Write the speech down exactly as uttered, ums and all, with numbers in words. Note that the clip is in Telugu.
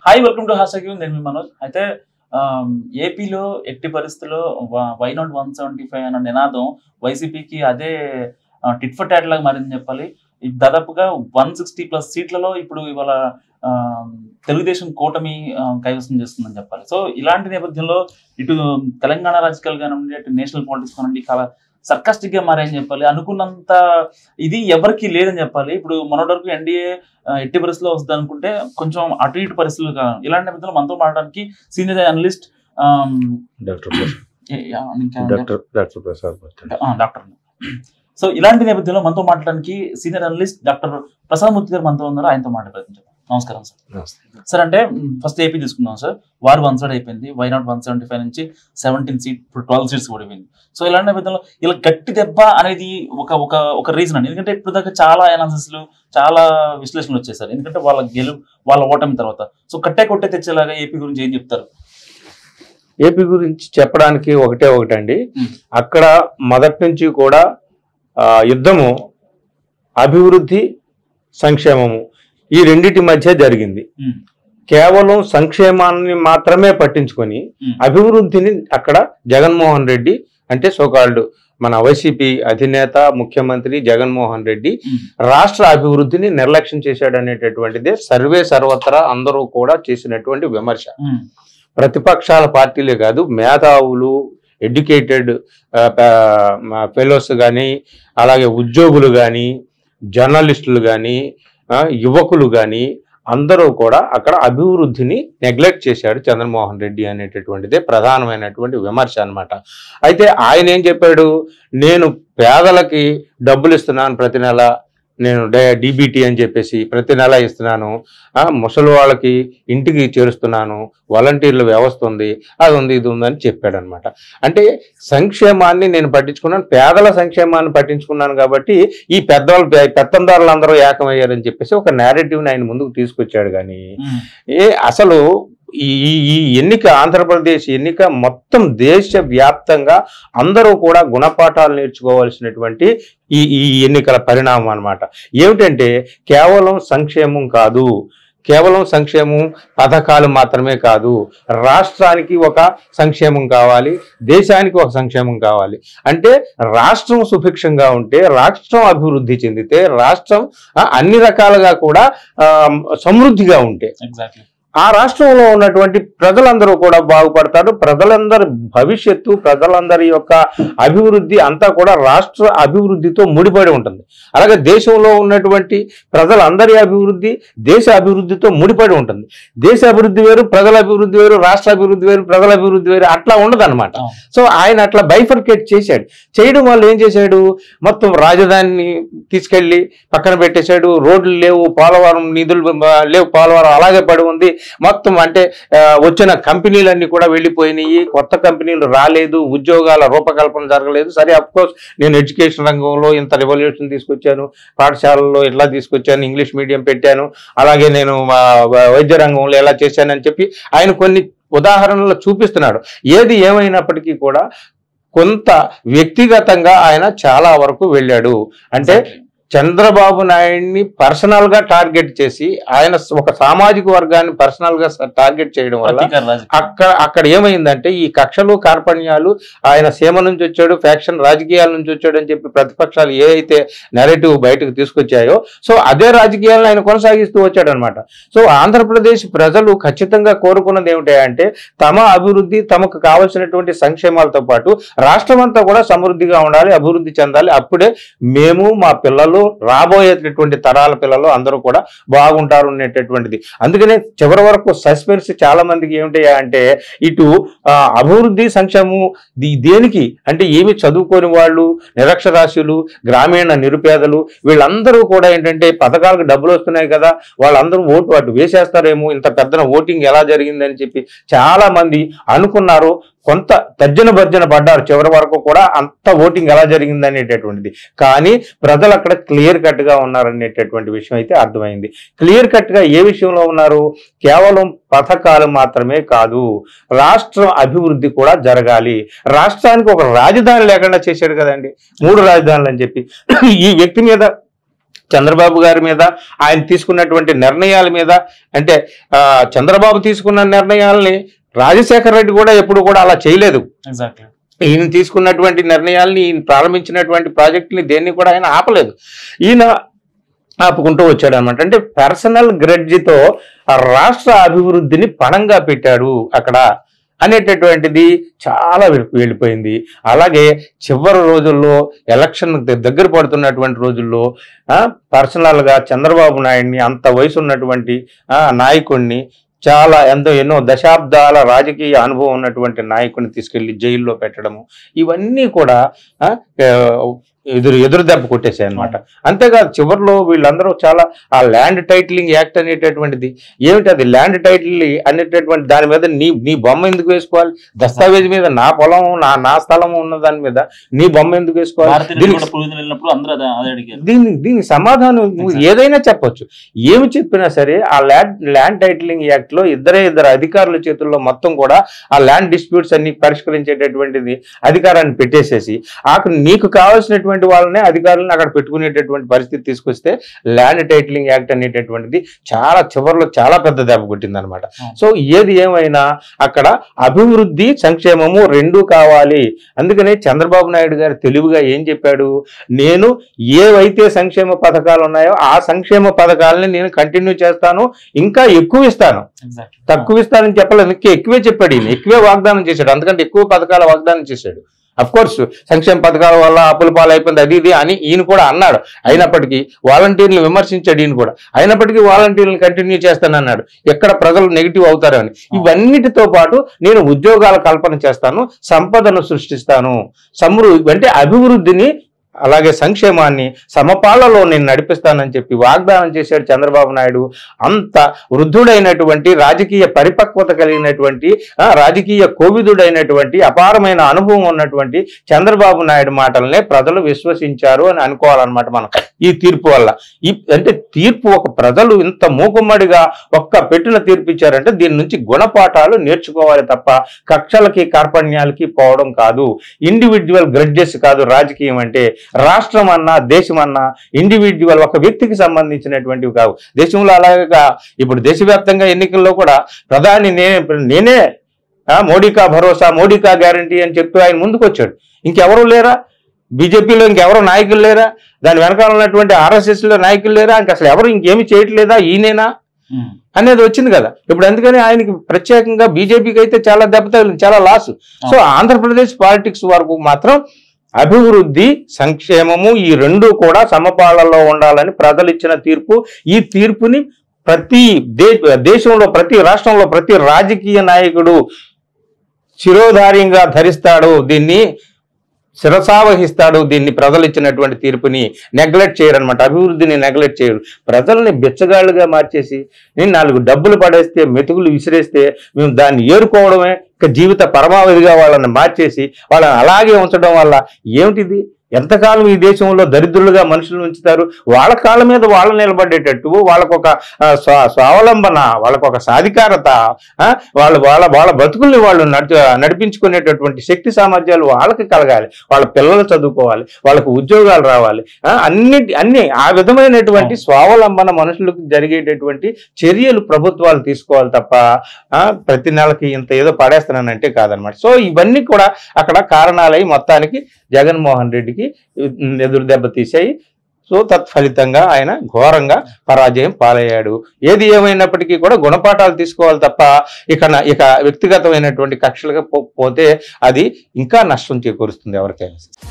Hi welcome to hostel. నేను మీ మనోజ్. అయితే ఏపీలో ఎట్టి పరిస్థితుల్లో why not one seventy five అన్న నినాదం వైసీపీకి అదే టిట్ ఫర్ టాట్ లాగా మారిందని చెప్పాలి. దాదాపుగా వన్ సిక్స్టీ ప్లస్ సీట్లలో ఇప్పుడు ఇవాళ తెలుగుదేశం కూటమి కైవసం చేస్తుందని చెప్పాలి. సో ఇలాంటి నేపథ్యంలో ఇటు తెలంగాణ రాజకీయాలు కానివ్వండి, అటు నేషనల్ పాలిటిక్స్ కానివ్వండి చాలా సర్కాస్టిక్ గా మారాయని చెప్పాలి. అనుకున్నంత ఇది ఎవరికి లేదని చెప్పాలి. ఇప్పుడు మొన్నటి వరకు ఎన్డీఏ ఎట్టి పరిస్థితుల్లో వస్తుంది అనుకుంటే కొంచెం అటు ఇటు పరిస్థితులు కాదు. ఇలాంటి నేపథ్యంలో మనతో మాట్లాడడానికి సీనియర్ అనలిస్ట్ డాక్టర్. సో ఇలాంటి నేపథ్యంలో మనతో మాట్లాడడానికి senior analyst doctor Prasad Murthy garu మనతో ఉన్నారు. ఆయనతో మాట్లాడుతున్నాం. నమస్కారం సార్. సార్ అంటే ఫస్ట్ ఏపీ తీసుకుందాం సార్. వారు వన్ సైడ్ అయిపోయింది. Why not one seventy five నుంచి సెవెంటీన్ సీట్ ఇప్పుడు ట్వెల్వ్ సీట్స్ కూడా అయిపోయింది. సో ఇలాంటి నేపథ్యంలో ఇలా గట్టి దెబ్బ అనేది ఒక ఒక ఒక రీజన్ అండి. ఎందుకంటే ఇప్పుడు దాకా చాలా అనాలిసిస్లు చాలా విశ్లేషణలు వచ్చేసారు. ఎందుకంటే వాళ్ళ గెలుపు వాళ్ళ ఓటమి తర్వాత సో కట్టే కొట్టే తెచ్చేలాగా ఏపీ గురించి ఏం చెప్తారు? ఏపీ గురించి చెప్పడానికి ఒకటే ఒకటండి. అక్కడ మొదటి నుంచి కూడా యుద్ధము, అభివృద్ధి, సంక్షేమము ఈ రెండిటి మధ్య జరిగింది. కేవలం సంక్షేమాన్ని మాత్రమే పట్టించుకొని అభివృద్ధిని అక్కడ జగన్మోహన్ రెడ్డి అంటే సోకాల్డ్ మన వైసీపీ అధినేత ముఖ్యమంత్రి జగన్మోహన్ రెడ్డి రాష్ట్ర అభివృద్ధిని నిర్లక్ష్యం చేశాడు అనేటటువంటిదే సర్వే సర్వత్రా అందరూ కూడా చేసినటువంటి విమర్శ. ప్రతిపక్షాల పార్టీలే కాదు, మేధావులు, ఎడ్యుకేటెడ్ ఫెలోస్ కానీ, అలాగే ఉద్యోగులు కానీ, జర్నలిస్టులు కానీ, యువకులు కానీ అందరూ కూడా అక్కడ అభివృద్ధిని నెగ్లెక్ట్ చేశాడు చంద్రమోహన్ రెడ్డి అనేటటువంటిదే ప్రధానమైనటువంటి విమర్శ అన్నమాట. అయితే ఆయన ఏం చెప్పాడు, నేను పేదలకి డబ్బులు ఇస్తున్నాను, ప్రతి నెల నేను డీబీటీ అని చెప్పేసి ప్రతి నెల ఇస్తున్నాను, ముసలి వాళ్ళకి ఇంటికి చేరుస్తున్నాను, వాలంటీర్ల వ్యవస్థ ఉంది, అది ఉంది, ఇది ఉందని చెప్పాడు అనమాట. అంటే సంక్షేమాన్ని నేను పట్టించుకున్నాను, పేదల సంక్షేమాన్ని పట్టించుకున్నాను కాబట్టి ఈ పెద్దవాళ్ళు పెత్తందారులు అందరూ ఏకమయ్యారని చెప్పేసి ఒక నేరేటివ్ని ఆయన ముందుకు తీసుకొచ్చాడు. కానీ ఏ అసలు ఈ ఈ ఎన్నిక, ఆంధ్రప్రదేశ్ ఎన్నిక మొత్తం దేశవ్యాప్తంగా అందరూ కూడా గుణపాఠాలు నేర్చుకోవాల్సినటువంటి ఈ ఈ ఎన్నికల పరిణామం అన్నమాట. ఏమిటంటే కేవలం సంక్షేమం కాదు, కేవలం సంక్షేమం పథకాలు మాత్రమే కాదు, రాష్ట్రానికి ఒక సంక్షేమం కావాలి, దేశానికి ఒక సంక్షేమం కావాలి. అంటే రాష్ట్రం సుభిక్షంగా ఉంటే, రాష్ట్రం అభివృద్ధి చెందితే, రాష్ట్రం అన్ని రకాలుగా కూడా సమృద్ధిగా ఉంటే ఎగ్జాక్ట్లీ ఆ రాష్ట్రంలో ఉన్నటువంటి ప్రజలందరూ కూడా బాగుపడతారు. ప్రజలందరి భవిష్యత్తు, ప్రజలందరి యొక్క అభివృద్ధి అంతా కూడా రాష్ట్ర అభివృద్ధితో ముడిపడి ఉంటుంది. అలాగే దేశంలో ఉన్నటువంటి ప్రజలందరి అభివృద్ధి దేశ అభివృద్ధితో ముడిపడి ఉంటుంది. దేశ అభివృద్ధి వేరు, ప్రజల అభివృద్ధి వేరు, రాష్ట్ర అభివృద్ధి వేరు, ప్రజల అభివృద్ధి వేరు, అట్లా ఉండదు అనమాట. సో ఆయన అట్లా బైఫర్కేట్ చేశాడు. చేయడం వల్ల ఏం చేశాడు, మొత్తం రాజధానిని తీసుకెళ్లి పక్కన పెట్టేశాడు. రోడ్లు లేవు, పోలవరం నిధులు లేవు, పోలవరం అలాగే పడి ఉంది మొత్తం. అంటే వచ్చిన కంపెనీలన్నీ కూడా వెళ్ళిపోయినాయి, కొత్త కంపెనీలు రాలేదు, ఉద్యోగాల రూపకల్పన జరగలేదు. సరే, అఫ్ కోర్స్ నేను ఎడ్యుకేషన్ రంగంలో ఇంత రెవల్యూషన్ తీసుకొచ్చాను, పాఠశాలలో ఇట్లా తీసుకొచ్చాను, ఇంగ్లీష్ మీడియం పెట్టాను, అలాగే నేను వైద్య రంగంలో ఎలా చేశానని చెప్పి ఆయన కొన్ని ఉదాహరణలు చూపిస్తున్నాడు. ఏది ఏమైనప్పటికీ కూడా కొంత వ్యక్తిగతంగా ఆయన చాలా వరకు వెళ్ళాడు. అంటే చంద్రబాబు నాయుడిని పర్సనల్ గా టార్గెట్ చేసి ఆయన ఒక సామాజిక వర్గాన్ని పర్సనల్ గా టార్గెట్ చేయడం వల్ల అక్కడ అక్కడ ఏమైందంటే ఈ కక్షలు కార్పణ్యాలు, ఆయన సీమ నుంచి వచ్చాడు, ఫ్యాక్షన్ రాజకీయాల నుంచి వచ్చాడు అని చెప్పి ప్రతిపక్షాలు ఏ అయితే నెరేటివ్ బయటకు తీసుకొచ్చాయో సో అదే రాజకీయాలను ఆయన కొనసాగిస్తూ వచ్చాడు అనమాట. సో ఆంధ్రప్రదేశ్ ప్రజలు ఖచ్చితంగా కోరుకున్నది ఏమిటంటే తమ అభివృద్ధి, తమకు కావాల్సినటువంటి సంక్షేమాలతో పాటు రాష్ట్రం అంతా కూడా సమృద్ధిగా ఉండాలి, అభివృద్ధి చెందాలి. అప్పుడే మేము, మా పిల్లలు, రాబోయేటటువంటి తరాల పిల్లలు అందరూ కూడా బాగుంటారు అనేటటువంటిది. అందుకనే చివరి వరకు సస్పెన్స్ చాలా మందికి ఏమిటా అంటే ఇటు అభివృద్ధి, సంక్షేమం దేనికి అంటే ఏమి చదువుకోని వాళ్ళు, నిరక్షరాస్యులు, గ్రామీణ నిరుపేదలు వీళ్ళందరూ కూడా ఏంటంటే పథకాలకు డబ్బులు వస్తున్నాయి కదా, వాళ్ళందరూ ఓటు అటు వేసేస్తారేమో, ఇంత పెద్ద ఓటింగ్ ఎలా జరిగిందని చెప్పి చాలా మంది అనుకున్నారు. కొంత తర్జన భర్జన పడ్డారు చివరి వరకు కూడా, అంత ఓటింగ్ ఎలా జరిగింది అనేటటువంటిది. కానీ ప్రజలు అక్కడ క్లియర్ కట్ గా ఉన్నారనేటటువంటి విషయం అయితే అర్థమైంది. క్లియర్ కట్ గా ఏ విషయంలో ఉన్నారు, కేవలం పథకాలు మాత్రమే కాదు, రాష్ట్ర అభివృద్ధి కూడా జరగాలి. రాష్ట్రానికి ఒక రాజధాని లేకుండా చేశాడు కదండి, మూడు రాజధానులు అని చెప్పి. ఈ వ్యక్తి మీద చంద్రబాబు గారి మీద ఆయన తీసుకున్నటువంటి నిర్ణయాల మీద అంటే చంద్రబాబు తీసుకున్న నిర్ణయాలని రాజశేఖర రెడ్డి కూడా ఎప్పుడు కూడా అలా చేయలేదు. ఎగ్జాక్ట్లీ ఈయన తీసుకున్నటువంటి నిర్ణయాల్ని ఈయన ప్రారంభించినటువంటి ప్రాజెక్టుని దేన్ని కూడా ఆయన ఆపలేదు. ఈయన ఆపుకుంటూ వచ్చాడు అనమాట. అంటే పర్సనల్ గ్రెడ్జితో రాష్ట్ర అభివృద్ధిని పణంగా పెట్టాడు అక్కడ అనేటటువంటిది చాలా వెళ్ళిపోయింది. అలాగే చివరి రోజుల్లో ఎలక్షన్ దగ్గర పడుతున్నటువంటి రోజుల్లో పర్సనల్గా చంద్రబాబు నాయుడిని అంత వయసు ఉన్నటువంటి నాయకుడిని చాలా ఎంతో ఎన్నో దశాబ్దాల రాజకీయ అనుభవం ఉన్నటువంటి నాయకుడిని తీసుకెళ్లి జైల్లో పెట్టడము ఇవన్నీ కూడా ఎదురు ఎదురు దెబ్బ కొట్టేసాయి అనమాట. అంతేకాదు చివరిలో వీళ్ళందరూ చాలా ఆ ల్యాండ్ టైటిలింగ్ యాక్ట్ అనేటటువంటిది ఏమిటి, అది ల్యాండ్ టైటిల్ అనేటటువంటి దాని మీద నీ నీ బొమ్మ ఎందుకు వేసుకోవాలి, దస్తావేజ్ మీద నా పొలం నా నా స్థలం ఉన్న దాని మీద నీ బొమ్మ ఎందుకు వేసుకోవాలి, దీని దీనికి సమాధానం ఏదైనా చెప్పొచ్చు. ఏమి చెప్పినా సరే ఆ ల్యాండ్ ల్యాండ్ టైటిలింగ్ యాక్ట్ లో ఇద్దరే ఇద్దరు అధికారుల చేతుల్లో మొత్తం కూడా ఆ ల్యాండ్ డిస్ప్యూట్స్ అన్ని పరిష్కరించేటటువంటిది అధికారాన్ని పెట్టేసేసి ఆకు నీకు కావాల్సినటువంటి వాళ్ళనే అధికారులను అక్కడ పెట్టుకునేటటువంటి పరిస్థితి తీసుకొస్తే ల్యాండ్ టైటిలింగ్ యాక్ట్ అనేటటువంటిది చాలా చివరిలో చాలా పెద్ద దెబ్బ కొట్టింది అనమాట. సో ఏది ఏమైనా అక్కడ అభివృద్ధి సంక్షేమము రెండూ కావాలి. అందుకనే చంద్రబాబు నాయుడు గారు తెలివిగా ఏం చెప్పాడు, నేను ఏవైతే సంక్షేమ పథకాలు ఉన్నాయో ఆ సంక్షేమ పథకాలని నేను కంటిన్యూ చేస్తాను, ఇంకా ఎక్కువ ఇస్తాను, తక్కువ ఇస్తానని చెప్పలేదు, ఇంకా ఎక్కువే చెప్పాడు. ఈయన ఎక్కువే వాగ్దానం చేశాడు, అందుకంటే ఎక్కువ పథకాల వాగ్దానం చేశాడు. అఫ్ కోర్స్ సంక్షేమ పథకాల వల్ల అప్పుల పాలు అయిపోయింది అది ఇది అని ఈయన కూడా అన్నాడు. అయినప్పటికీ వాలంటీర్లు విమర్శించాడు ఈయన కూడా. అయినప్పటికీ వాలంటీర్లను కంటిన్యూ చేస్తానన్నాడు, ఎక్కడ ప్రజలు నెగిటివ్ అవుతారు అని. ఇవన్నిటితో పాటు నేను ఉద్యోగాల కల్పన చేస్తాను, సంపదను సృష్టిస్తాను, సమృద్ధి అంటే అభివృద్ధిని అలాగే సంక్షేమాన్ని సమపాలలో నేను నడిపిస్తానని చెప్పి వాగ్దానం చేశాడు చంద్రబాబు నాయుడు. అంత వృద్ధుడైనటువంటి రాజకీయ పరిపక్వత కలిగినటువంటి రాజకీయ కోవిదుడైనటువంటి అపారమైన అనుభవం ఉన్నటువంటి చంద్రబాబు నాయుడు మాటలనే ప్రజలు విశ్వసించారు అని అనుకోవాలన్నమాట మనం ఈ తీర్పు వల్ల. ఈ అంటే తీర్పు ఒక ప్రజలు ఇంత మూకుమ్మడిగా ఒక్క పెట్టిన తీర్పు ఇచ్చారంటే దీని నుంచి గుణపాఠాలు నేర్చుకోవాలి తప్ప కక్షలకి కార్పణ్యాలకి పోవడం కాదు. ఇండివిజువల్ గ్రడ్జెస్ కాదు రాజకీయం అంటే. రాష్ట్రం అన్నా దేశం అన్నా ఇండివిజువల్ ఒక వ్యక్తికి సంబంధించినటువంటివి కావు. దేశంలో అలాగా ఇప్పుడు దేశవ్యాప్తంగా ఎన్నికల్లో కూడా ప్రధాని నేనే నేనే మోడీకా భరోసా మోడీకా గ్యారంటీ అని చెప్పి ఆయన ముందుకు వచ్చాడు. ఇంకెవరు లేరా, బీజేపీలో ఇంకెవరు నాయకులు లేరా, దాని వెనకాల ఉన్నటువంటి ఆర్ఎస్ఎస్ లో నాయకులు లేరా, ఇంక అసలు ఎవరు ఇంకేమి చేయట్లేదా ఈయనేనా అనేది వచ్చింది కదా ఇప్పుడు. అందుకని ఆయనకి ప్రత్యేకంగా బీజేపీకి అయితే చాలా దెబ్బతగిలింది, చాలా లాస్. సో ఆంధ్రప్రదేశ్ పాలిటిక్స్ వరకు మాత్రం అభివృద్ధి సంక్షేమము ఈ రెండు కూడా సమపాలలో ఉండాలని ప్రజలు ఇచ్చిన తీర్పు. ఈ తీర్పుని ప్రతి దేశంలో ప్రతి రాష్ట్రంలో ప్రతి రాజకీయ నాయకుడు శిరోధార్యంగా ధరిస్తాడు, దీన్ని శిరసావహిస్తాడు. దీన్ని ప్రజలు ఇచ్చినటువంటి తీర్పుని నెగ్లెక్ట్ చేయరు అనమాట, అభివృద్ధిని నెగ్లెక్ట్ చేయరు. ప్రజల్ని బిచ్చగాళ్ళుగా మార్చేసి నేను నాలుగు డబ్బులు పడేస్తే మెతుకులు విసిరేస్తే మేము దాన్ని ఏరుకోవడమే ఇక జీవిత పరమావధిగా వాళ్ళని మార్చేసి వాళ్ళని అలాగే ఉంచడం వల్ల ఏమిటిది? ఎంతకాలం ఈ దేశంలో దరిద్రులుగా మనుషులు ఉంచుతారు? వాళ్ళ కాళ్ళ మీద వాళ్ళు నిలబడేటట్టు వాళ్ళకొక స్వావలంబన, వాళ్ళకొక సాధికారత, వాళ్ళు వాళ్ళ వాళ్ళ బతుకుల్ని వాళ్ళు నడి నడిపించుకునేటటువంటి శక్తి సామర్థ్యాలు వాళ్ళకి కలగాలి, వాళ్ళ పిల్లలు చదువుకోవాలి, వాళ్ళకు ఉద్యోగాలు రావాలి, అన్నిటి అన్ని ఆ విధమైనటువంటి స్వావలంబన మనుషులకు జరిగేటటువంటి చర్యలు ప్రభుత్వాలు తీసుకోవాలి తప్ప ప్రతి నెలకి ఇంత ఏదో పడేస్తానంటే కాదనమాట. సో ఇవన్నీ కూడా అక్కడ కారణాలై మొత్తానికి జగన్మోహన్ రెడ్డికి ఎదురు దెబ్బ తీసాయి. సో తత్ఫలితంగా ఆయన ఘోరంగా పరాజయం పాలయ్యాడు. ఏది ఏమైనప్పటికీ కూడా గుణపాఠాలు తీసుకోవాలి తప్ప ఇక ఇక వ్యక్తిగతమైనటువంటి కక్షలుగా పోతే అది ఇంకా నష్టం చేకూరుస్తుంది ఎవరికైనా.